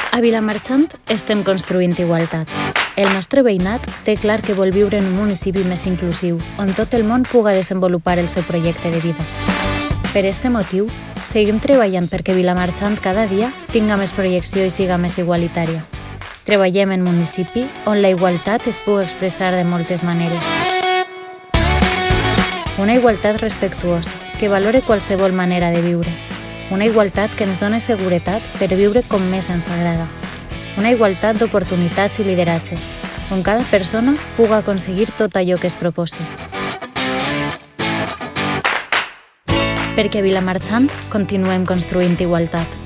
A Vilamarxant estem construint igualtat. El nostre veïnat té clar que vol viure en un municipi més inclusiu, on tot el món puga desenvolupar el seu projecte de vida. Per aquest motiu, seguim treballant perquè Vilamarxant cada dia tinga més projecció i siga més igualitària. Treballem en municipi on la igualtat es pugui expressar de moltes maneres. Una igualtat respectuosa, que valore qualsevol manera de viure. Una igualtat que ens doni seguretat per viure com més ens agrada. Una igualtat d'oportunitats i lideratge, on cada persona puga aconseguir tot allò que es proposi. Perquè a Vilamarxant continuem construint igualtat.